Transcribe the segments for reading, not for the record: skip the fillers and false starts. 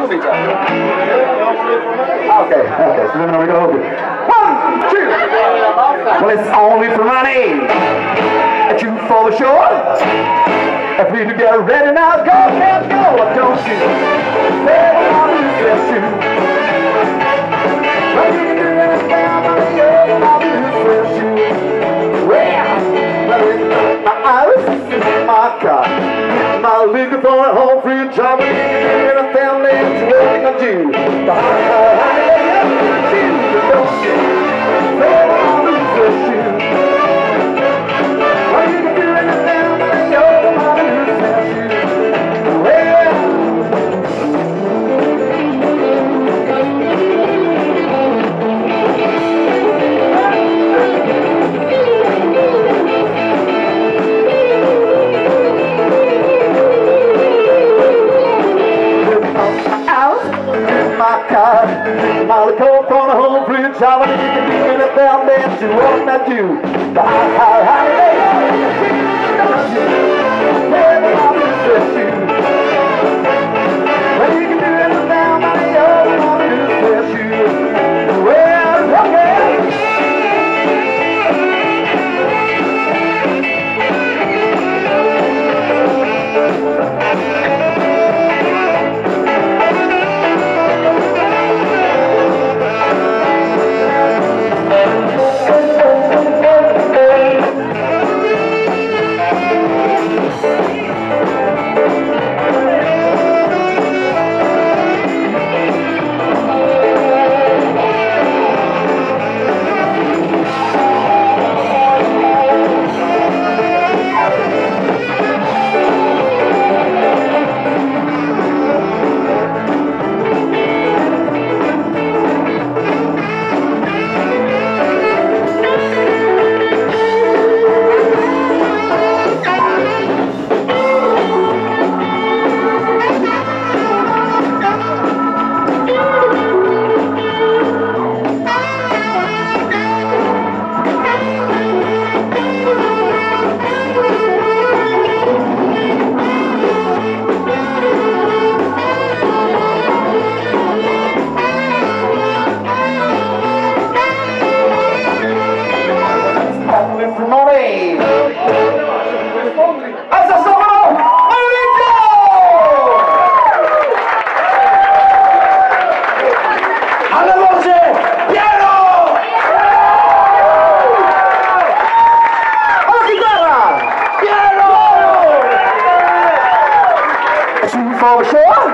subito. Okay, so then we go. 1, 2. Well, it's only for money. A two for the shore. If we get ready now, go, can't go, don't you? Say I'll lose that shoe. Well, you can do anything on the earth, I'll lose that shoe. Well, my Iris, my car, my liquor for a home free job, and you can do anything that's working on you. The don't you? Say I'll lose that shoe. Well, you can do anything on the earth, I'll lose that shoe. My coat on a home free job, and you can do anything that you want to do. The well, you can do anything that you want to do. Well, okay. For sure.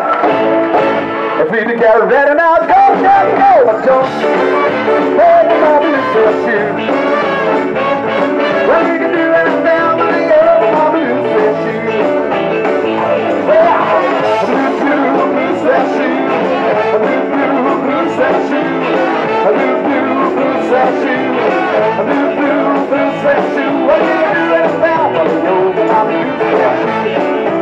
If we can get ready now, go, go, go. Don't hold my blue shoe. Well, you can do anything on the earth, my blue shoe. Well, blue sweat shoe. A blue sweat shoe. A blue sweat shoe. A blue sweat shoe. Well, you can do anything on the earth, my blue sweat shoe.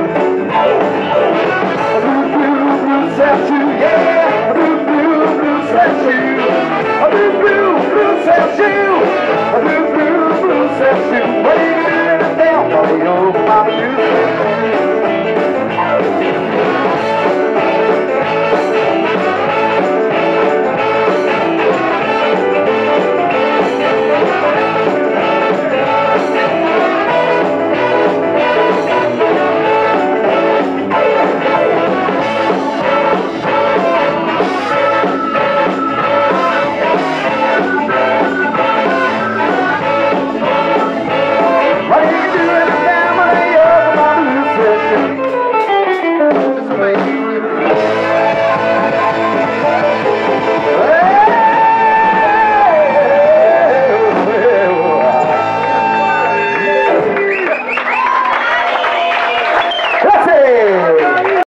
Sweat shoe, yeah, a blue sweat shoe, a blue sweat shoe, a blue sweat shoe. Well, you can do anything on the old my blue sweat shoe.